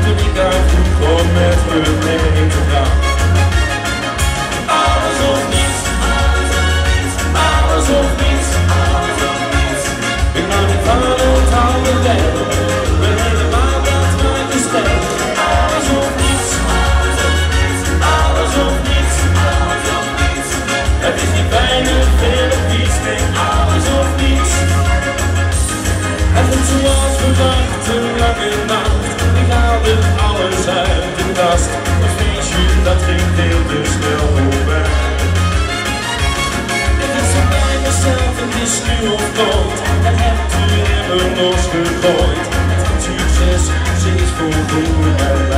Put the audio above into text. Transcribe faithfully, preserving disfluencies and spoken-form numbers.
en ik daar vroeg om met me mee te gaan. Alles of niets, alles of niets, alles of niets, alles of niets. Ik hou niet van het oude leven, ben helemaal dat mijn bestel. Alles of niets, alles of niets, alles of niets, alles of niets. Het is niet weinig, veel of niets, nee, alles of niets. Het voelt zoals verwacht, een lange nacht. Ik haalde alles uit de kast. Een feestje dat ging veel te snel voorbij. Ik was zo bij mezelf, het is nu of nooit. En heb u hebben losgegooid. Het succes, ze is voor mij.